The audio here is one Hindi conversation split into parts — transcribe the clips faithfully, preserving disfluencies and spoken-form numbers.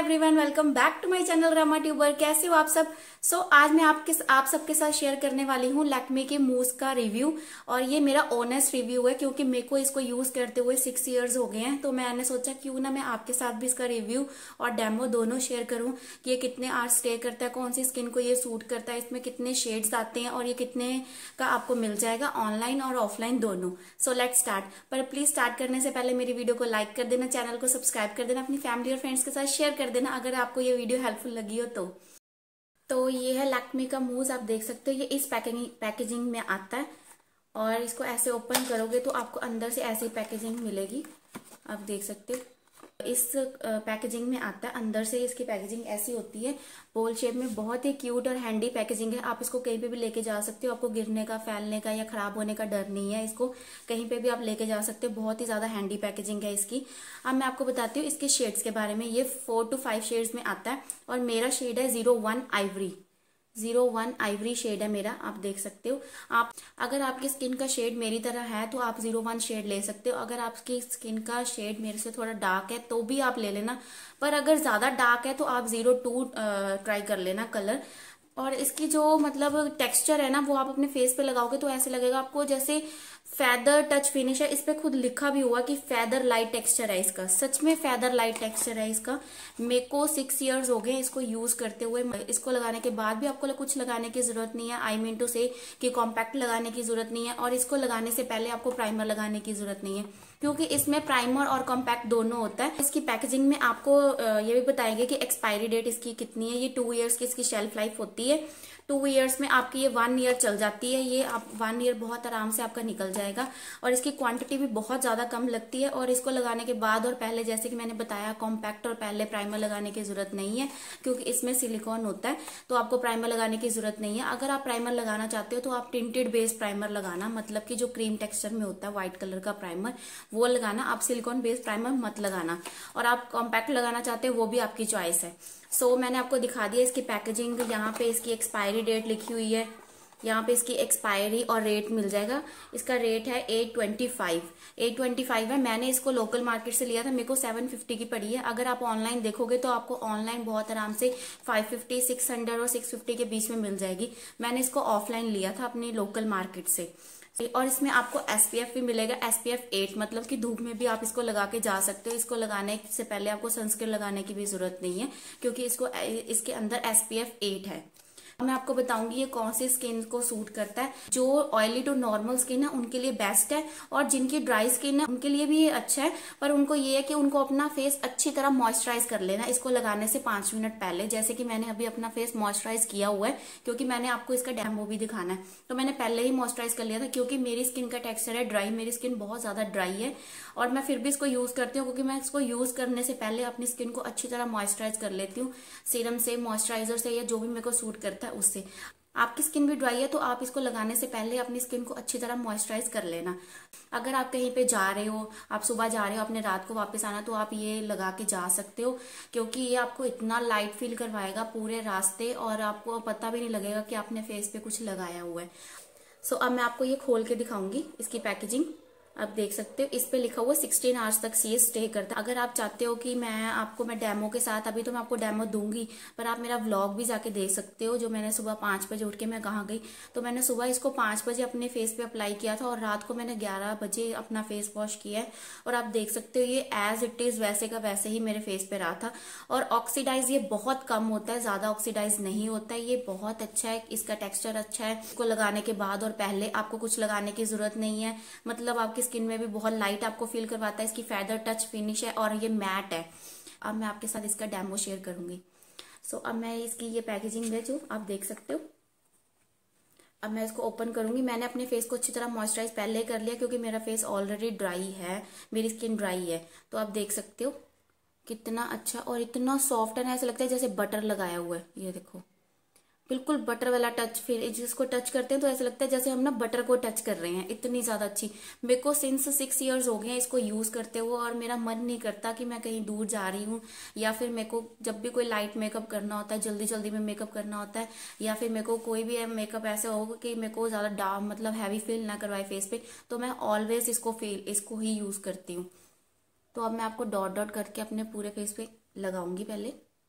Everyone, welcome back to my channel Rama tuber. कैसे हो आप सब। सो so, आज मैं आपके आप सबके साथ शेयर करने वाली हूँ लैक्मे के मूव्स का रिव्यू। और ये मेरा ऑनेस्ट रिव्यू है क्योंकि मेरे को इसको यूज करते हुए सिक्स इयर्स हो गए हैं। तो मैंने सोचा क्यों ना मैं आपके साथ भी इसका रिव्यू और डेमो दोनों शेयर करूँ कि ये कितने आवर्स स्टे करता है, कौन सी स्किन को ये सूट करता है, इसमें कितने शेड्स आते हैं और ये कितने का आपको मिल जाएगा ऑनलाइन और ऑफलाइन दोनों। So let's start. पर प्लीज स्टार्ट करने से पहले मेरी वीडियो को लाइक कर देना, चैनल को सब्सक्राइब कर देना, अपनी फैमिली और फ्रेंड्स के साथ शेयर कर देना अगर आपको ये वीडियो हेल्पफुल लगी हो तो। तो ये है लैक्मे का मूव्स, आप देख सकते हो ये इस पैकेजिंग पैकेजिंग में आता है। और इसको ऐसे ओपन करोगे तो आपको अंदर से ऐसी पैकेजिंग मिलेगी, आप देख सकते हो इस पैकेजिंग में आता है। अंदर से इसकी पैकेजिंग ऐसी होती है बोल शेप में, बहुत ही क्यूट और हैंडी पैकेजिंग है। आप इसको कहीं पे भी लेके जा सकते हो, आपको गिरने का, फैलने का या खराब होने का डर नहीं है। इसको कहीं पे भी आप लेके जा सकते हो, बहुत ही ज्यादा हैंडी पैकेजिंग है इसकी। अब मैं आपको बताती हूँ इसके शेड्स के बारे में। ये फोर टू फाइव शेड्स में आता है और मेरा शेड है zero one ivory. Zero one ivory shade है मेरा, आप देख सकते हो। आप अगर आपकी स्किन का शेड मेरी तरह है तो आप जीरो वन शेड ले सकते हो। अगर आपकी स्किन का शेड मेरे से थोड़ा डार्क है तो भी आप ले लेना, पर अगर ज्यादा डार्क है तो आप जीरो टू ट्राई कर लेना कलर। और इसकी जो मतलब टेक्सचर है ना, वो आप अपने फेस पे लगाओगे तो ऐसे लगेगा आपको जैसे फेदर टच फिनिश है। इस पे खुद लिखा भी हुआ कि फेदर लाइट टेक्सचर है इसका। सच में फेदर लाइट टेक्सचर है इसका। मेरे को सिक्स इयर्स हो गए इसको यूज करते हुए। इसको लगाने के बाद भी आपको कुछ लगाने की जरूरत नहीं है। आई मीन टू से कि कॉम्पैक्ट लगाने की जरूरत नहीं है, और इसको लगाने से पहले आपको प्राइमर लगाने की जरूरत नहीं है क्योंकि इसमें प्राइमर और कॉम्पैक्ट दोनों होता है। इसकी पैकेजिंग में आपको ये भी बताएंगे कि एक्सपायरी डेट इसकी कितनी है। ये टू इयर्स की इसकी शेल्फ लाइफ होती है। टू इयर्स में आपकी ये वन ईयर चल जाती है। ये आप वन ईयर बहुत आराम से आपका निकल जाएगा। और इसकी क्वांटिटी भी बहुत ज्यादा कम लगती है। और इसको लगाने के बाद और पहले, जैसे कि मैंने बताया, कॉम्पैक्ट और पहले प्राइमर लगाने की जरूरत नहीं है क्योंकि इसमें सिलिकॉन होता है, तो आपको प्राइमर लगाने की जरूरत नहीं है। अगर आप प्राइमर लगाना चाहते हो तो आप टिंटेड बेस प्राइमर लगाना, मतलब कि जो क्रीम टेक्सचर में होता है व्हाइट कलर का प्राइमर, वो लगाना। आप सिलिकॉन बेस प्राइमर मत लगाना। और आप कॉम्पैक्ट लगाना चाहते हो वो भी आपकी चॉइस है। सो so, मैंने आपको दिखा दिया इसकी पैकेजिंग। यहाँ पे इसकी एक्सपायरी डेट लिखी हुई है, यहाँ पे इसकी एक्सपायरी और रेट मिल जाएगा। इसका रेट है eight twenty five eight twenty five है। मैंने इसको लोकल मार्केट से लिया था, मेरे को सेवन फिफ्टी की पड़ी है। अगर आप ऑनलाइन देखोगे तो आपको ऑनलाइन बहुत आराम से फाइव फिफ्टी सिक्स हंड्रेड और सिक्स फिफ्टी के बीच में मिल जाएगी। मैंने इसको ऑफलाइन लिया था अपनी लोकल मार्केट से। और इसमें आपको एसपीएफ भी मिलेगा, एसपीएफ एट, मतलब कि धूप में भी आप इसको लगा के जा सकते हो। इसको लगाने से पहले आपको सनस्क्रीन लगाने की भी जरूरत नहीं है क्योंकि इसको इसके अंदर एसपीएफ एट है। मैं आपको बताऊंगी ये कौन सी स्किन को सूट करता है। जो ऑयली टू नॉर्मल स्किन है उनके लिए बेस्ट है, और जिनकी ड्राई स्किन है उनके लिए भी ये अच्छा है। पर उनको ये है कि उनको अपना फेस अच्छी तरह मॉइस्चराइज कर लेना इसको लगाने से पांच मिनट पहले। जैसे कि मैंने अभी अपना फेस मॉइस्चराइज किया हुआ है क्योंकि मैंने आपको इसका डेमो भी दिखाना है, तो मैंने पहले ही मॉइस्चराइज कर लिया था क्योंकि मेरी स्किन का टेक्सचर है ड्राई। मेरी स्किन बहुत ज्यादा ड्राई है और मैं फिर भी इसको यूज करती हूँ क्योंकि मैं इसको यूज करने से पहले अपनी स्किन को अच्छी तरह मॉइस्चराइज कर लेती हूँ, सीरम से, मॉइस्चराइजर से, या जो भी मेरे को सूट करता है उससे। आपकी स्किन भी ड्राई है तो आप इसको लगाने से पहले अपनी स्किन को अच्छी तरह मॉइस्चराइज कर लेना। अगर आप कहीं पे जा रहे हो, आप सुबह जा रहे हो, आपने रात को वापस आना, तो आप ये लगा के जा सकते हो क्योंकि ये आपको इतना लाइट फील करवाएगा पूरे रास्ते और आपको पता भी नहीं लगेगा कि आपने फेस पे कुछ लगाया हुआ है। सो अब मैं आपको ये खोल के दिखाऊंगी इसकी पैकेजिंग। आप देख सकते हो इस पे लिखा हुआ सिक्सटीन आवर्स तक ये स्टे करता है। अगर आप चाहते हो कि मैं आपको मैं डेमो के साथ, अभी तो मैं आपको डेमो दूंगी, पर आप मेरा व्लॉग भी जाके देख सकते हो जो मैंने सुबह पांच बजे उठ के मैं कहाँ गई। तो मैंने सुबह इसको पांच बजे अपने फेस पे अप्लाई किया था और रात को मैंने ग्यारह बजे अपना फेस वॉश किया है। और आप देख सकते हो ये एज इट इज वैसे का वैसे ही मेरे फेस पे रहा था। और ऑक्सीडाइज ये बहुत कम होता है, ज्यादा ऑक्सीडाइज नहीं होता है। ये बहुत अच्छा है, इसका टेक्सचर अच्छा है। इसको लगाने के बाद और पहले आपको कुछ लगाने की जरूरत नहीं है, मतलब आपकी स्किन में भी बहुत लाइट आपको फील करवाता है। इसकी फेदर टच फिनिश है और ये मैट है। अब मैं आपके साथ इसका डेमो शेयर करूंगी। सो so, अब मैं इसकी ये पैकेजिंग है जो आप देख सकते हो। अब मैं इसको ओपन करूंगी। मैंने अपने फेस को अच्छी तरह मॉइस्चराइज पहले कर लिया क्योंकि मेरा फेस ऑलरेडी ड्राई है, मेरी स्किन ड्राई है। तो आप देख सकते हो कितना अच्छा और इतना सॉफ्ट है ना, ऐसा लगता है जैसे बटर लगाया हुआ है। ये देखो बिल्कुल बटर वाला टच, फिर जिसको टच करते हैं तो ऐसा लगता है जैसे हम ना बटर को टच कर रहे हैं। इतनी ज्यादा अच्छी। मेरे को सिंस सिक्स इयर्स हो गए हैं इसको यूज करते हुए और मेरा मन नहीं करता कि मैं कहीं दूर जा रही हूँ, या फिर मेरे को जब भी कोई लाइट मेकअप करना होता है, जल्दी जल्दी में मेकअप करना होता है, या फिर मेरे को कोई भी मेकअप ऐसा होगा कि मेरे को ज्यादा डार्क मतलब हैवी फील ना करवाए फेस पे, तो मैं ऑलवेज इसको फील इसको ही यूज करती हूँ। तो अब मैं आपको डॉट डॉट करके अपने पूरे फेस पे लगाऊंगी पहले।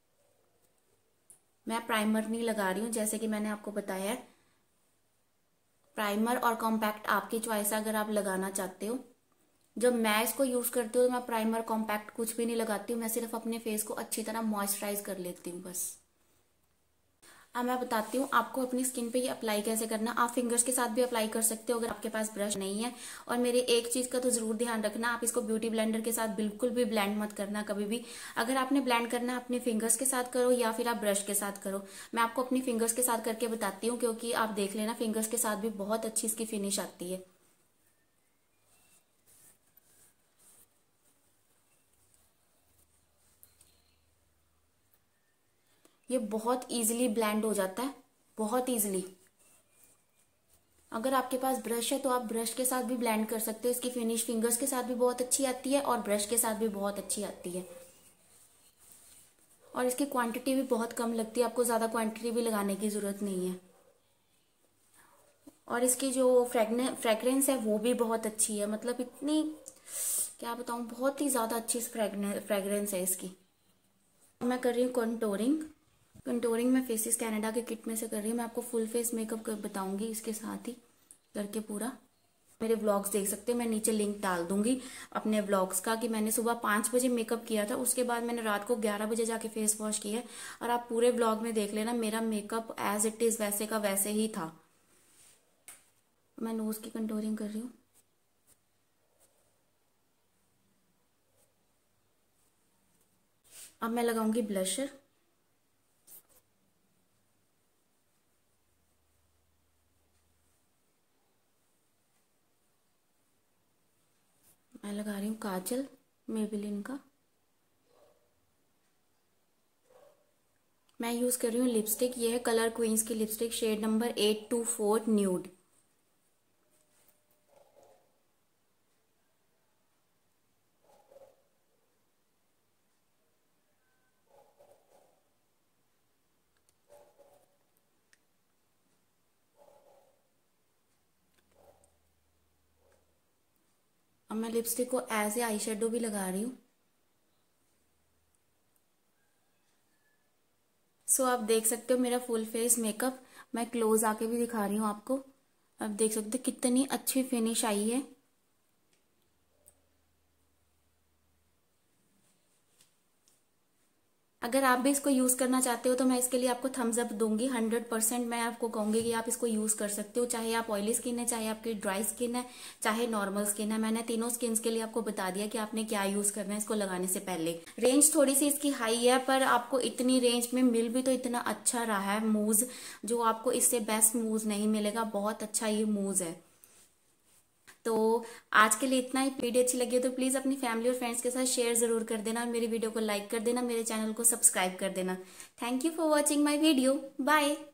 मैं प्राइमर नहीं लगा रही हूँ, जैसे कि मैंने आपको बताया है। प्राइमर और कॉम्पैक्ट आपकी चॉइस है, अगर आप लगाना चाहते हो। जब मैं इसको यूज करती हूँ तो मैं प्राइमर कॉम्पैक्ट कुछ भी नहीं लगाती हूँ, मैं सिर्फ अपने फेस को अच्छी तरह मॉइस्चराइज कर लेती हूँ बस। अब मैं बताती हूँ आपको अपनी स्किन पे ये अप्लाई कैसे करना। आप फिंगर्स के साथ भी अप्लाई कर सकते हो अगर आपके पास ब्रश नहीं है। और मेरे एक चीज का तो जरूर ध्यान रखना, आप इसको ब्यूटी ब्लेंडर के साथ बिल्कुल भी ब्लेंड मत करना कभी भी। अगर आपने ब्लेंड करना अपने फिंगर्स के साथ करो या फिर आप ब्रश के साथ करो। मैं आपको अपनी फिंगर्स के साथ करके बताती हूँ, क्योंकि आप देख लेना फिंगर्स के साथ भी बहुत अच्छी इसकी फिनिश आती है। ये बहुत इजीली ब्लेंड हो जाता है, बहुत इजीली। अगर आपके पास ब्रश है तो आप ब्रश के साथ भी ब्लेंड कर सकते हो। इसकी फिनिश फिंगर्स के साथ भी बहुत अच्छी आती है और ब्रश के साथ भी बहुत अच्छी आती है। और इसकी क्वांटिटी भी बहुत कम लगती है, आपको ज्यादा क्वांटिटी भी लगाने की जरूरत नहीं है। और इसकी जो फ्रेगने फ्रेग्रेंस है वो भी बहुत अच्छी है, मतलब इतनी क्या बताऊं, बहुत ही ज्यादा अच्छी फ्रेग्रेंस है इसकी। मैं कर रही हूँ कंटोरिंग। कंटोरिंग मैं फेसिस कनाडा के किट में से कर रही हूँ। मैं आपको फुल फेस मेकअप कर बताऊंगी इसके साथ ही करके पूरा। मेरे व्लॉग्स देख सकते हैं, मैं नीचे लिंक डाल दूंगी अपने व्लॉग्स का, कि मैंने सुबह पाँच बजे मेकअप किया था, उसके बाद मैंने रात को ग्यारह बजे जाके फेस वॉश किया। और आप पूरे व्लॉग में देख लेना, मेरा मेकअप एज इट इज वैसे का वैसे ही था। मैं नोज की कंटोरिंग कर रही हूँ। अब मैं लगाऊंगी ब्लशर। मैं लगा रही हूँ काजल मेबेलिन का। मैं यूज कर रही हूँ लिपस्टिक, ये है कलर क्वींस की lipstick, shade number eight two four nude. अब मैं लिपस्टिक को एज ए आई शेडो भी लगा रही हूँ। सो आप देख सकते हो मेरा फुल फेस मेकअप। मैं क्लोज आके भी दिखा रही हूँ आपको। अब देख सकते हो कितनी अच्छी फिनिश आई है। अगर आप भी इसको यूज करना चाहते हो तो मैं इसके लिए आपको थम्स अप दूंगी। हंड्रेड परसेंट मैं आपको कहूंगी कि आप इसको यूज कर सकते हो, चाहे आप ऑयली स्किन है, चाहे आपकी ड्राई स्किन है, चाहे नॉर्मल स्किन है। मैंने तीनों स्किन के लिए आपको बता दिया कि आपने क्या यूज करना है इसको लगाने से पहले। रेंज थोड़ी सी इसकी हाई है, पर आपको इतनी रेंज में मिल भी तो इतना अच्छा रहा है मूज, जो आपको इससे बेस्ट मूज नहीं मिलेगा। बहुत अच्छा ये मूज है। तो आज के लिए इतना ही। वीडियो अच्छी लगी हो तो प्लीज अपनी फैमिली और फ्रेंड्स के साथ शेयर जरूर कर देना, और मेरी वीडियो को लाइक कर देना, मेरे चैनल को सब्सक्राइब कर देना। Thank you for watching my video. Bye.